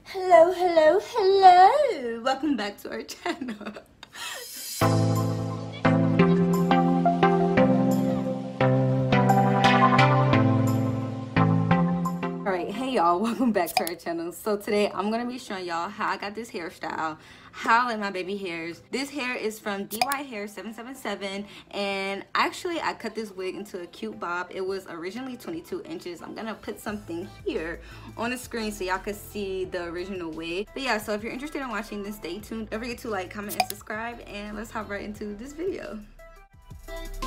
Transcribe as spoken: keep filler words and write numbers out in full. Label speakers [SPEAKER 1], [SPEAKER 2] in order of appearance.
[SPEAKER 1] Hello, hello, hello! Welcome back to our channel. Alright, hey y'all, welcome back to our channel. So today I'm gonna be showing y'all how I got this hairstyle, how I like my baby hairs. This hair is from D Y hair seven seven seven, and actually I cut this wig into a cute bob. It was originally twenty-two inches. I'm gonna put something here on the screen so y'all can see the original wig. But yeah, so if you're interested in watching this, stay tuned. Don't forget to like, comment, and subscribe, and let's hop right into this video.